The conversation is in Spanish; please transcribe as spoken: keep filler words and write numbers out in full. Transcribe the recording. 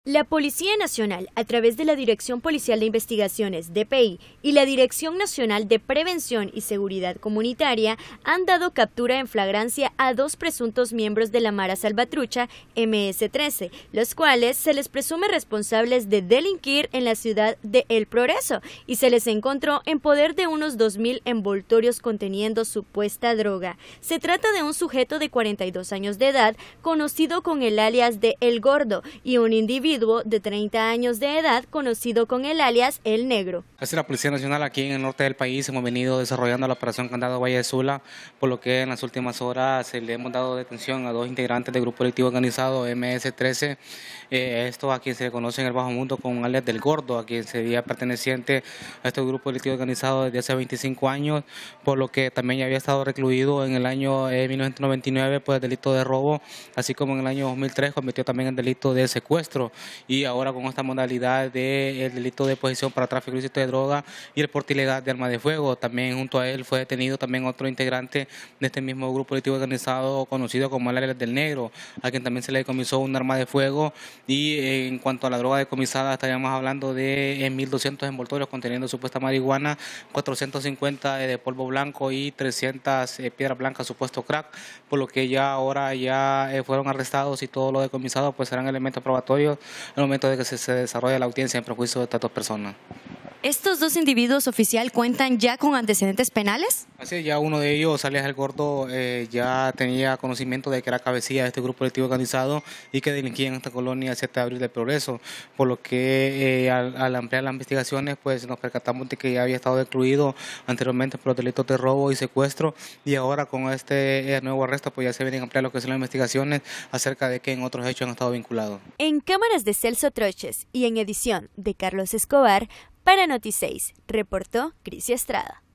La Policía Nacional, a través de la Dirección Policial de Investigaciones, D P I, y la Dirección Nacional de Prevención y Seguridad Comunitaria, han dado captura en flagrancia a dos presuntos miembros de la Mara Salvatrucha M S trece, los cuales se les presume responsables de delinquir en la ciudad de El Progreso, y se les encontró en poder de unos dos mil envoltorios conteniendo supuesta droga. Se trata de un sujeto de cuarenta y dos años de edad, conocido con el alias de El Gordo, y un individuo de treinta años de edad, conocido con el alias El Negro. Así la Policía Nacional aquí en el norte del país hemos venido desarrollando la operación Candado Valle de Sula, por lo que en las últimas horas le hemos dado detención a dos integrantes del grupo colectivo organizado M S trece, eh, esto a quien se le conoce en el bajo mundo con alias del Gordo, a quien sería perteneciente a este grupo colectivo organizado desde hace veinticinco años, por lo que también ya había estado recluido en el año eh, mil novecientos noventa y nueve por el delito de robo, así como en el año dos mil tres cometió también el delito de secuestro, y ahora con esta modalidad del delito de posesión para tráfico ilícito de droga y el porte ilegal de arma de fuego. También junto a él fue detenido también otro integrante de este mismo grupo colectivo organizado conocido como el alias del Negro, a quien también se le decomisó un arma de fuego, y eh, en cuanto a la droga decomisada estaríamos hablando de eh, mil doscientos envoltorios conteniendo supuesta marihuana, cuatrocientos cincuenta de polvo blanco y trescientas eh, piedras blancas supuesto crack, por lo que ya ahora ya eh, fueron arrestados y todo lo decomisado pues serán elementos probatorios en el momento de que se, se desarrolle la audiencia en perjuicio de estas dos personas. ¿Estos dos individuos, oficial, cuentan ya con antecedentes penales? Así, ya uno de ellos, alias El Gordo, eh, ya tenía conocimiento de que era cabecilla de este grupo colectivo organizado y que delinquía en esta colonia el siete de abril del Progreso, por lo que eh, al, al ampliar las investigaciones pues nos percatamos de que ya había estado excluido anteriormente por los delitos de robo y secuestro, y ahora con este eh, nuevo arresto pues ya se vienen a ampliar lo que son las investigaciones acerca de que en otros hechos han estado vinculados. En cámaras de Celso Troches y en edición de Carlos Escobar, para Noti seis, reportó Crisia Estrada.